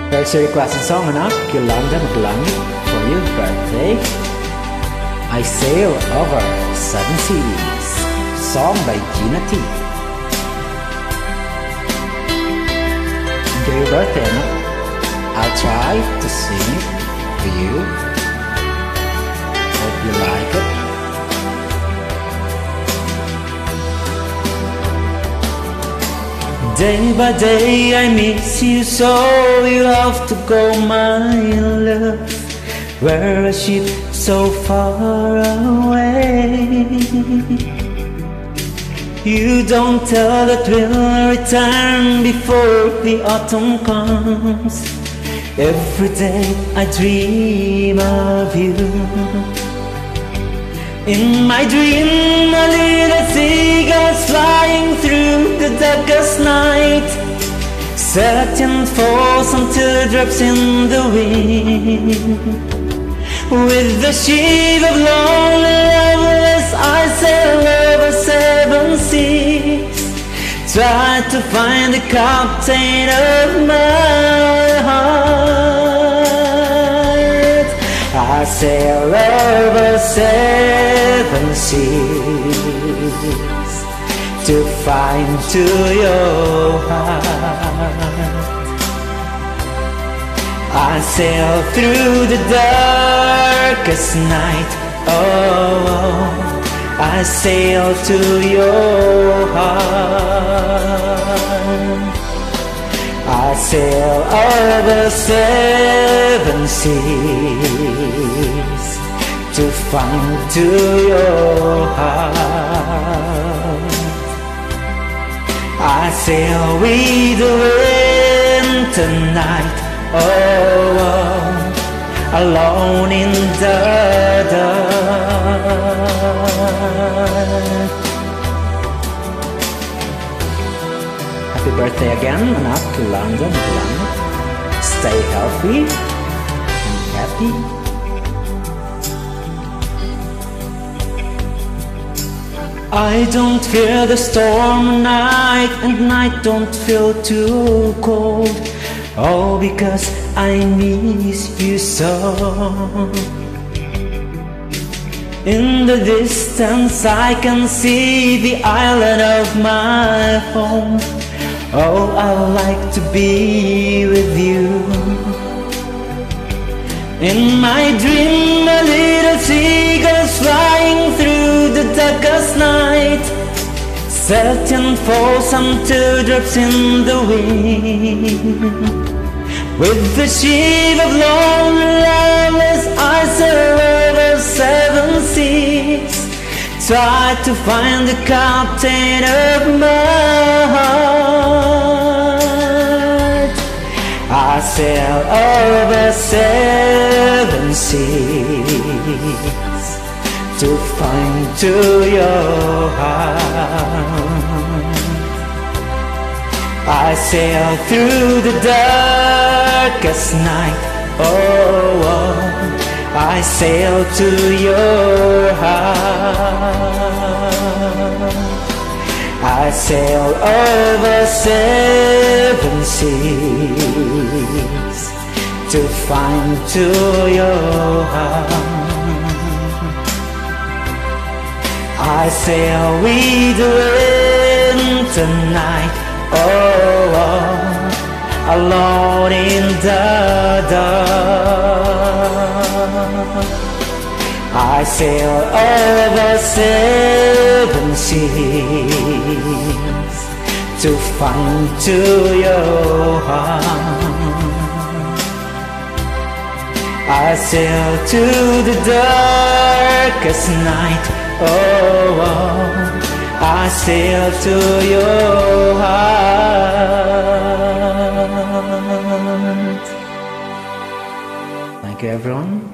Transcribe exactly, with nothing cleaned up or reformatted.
Here's your requested song, anak, Yolanda Maglangit, for your birthday. I Sail Over Seven Seas, song by Gina T. Enjoy your birthday, anak. I'll try to sing it for you. Hope you like it. Day by day I miss you so, you have to go, my love. We're a ship so far away. You don't tell that we'll return before the autumn comes. Every day I dream of you. In my dream, a little seagull's flying through the darkest night, searching for some teardrops in the wind. With the ship of lonely lovers, I sail over seven seas, try to find the captain of my heart. I sail over seven seas to find to your heart. I sail through the darkest night, oh, I sail to your heart. I sail over seven seas to find to your heart. I sail with the winter night, oh, oh, alone in the dark. Happy birthday again, anak, Yolanda Maglangit. Stay healthy and happy. I don't fear the storm night, and night don't feel too cold. All because I miss you so. In the distance I can see the island of my home. Oh, I like to be with you. In my dream, a little seagull's flying through the darkest night, searching for some teardrops in the wind. With the ship of lonely lovers, I sail over seven seas, try to find the captain of my heart. I sail over seven seas to find to your heart. I sail through the darkest night, oh, oh, I sail to your heart. I sail over seven seas to find to your heart. I sail with the winter night, oh, oh, alone in the dark. I sail over seven seas to find to your heart. I sail to the darkest night, oh, oh, I sail to your heart. Thank you, everyone.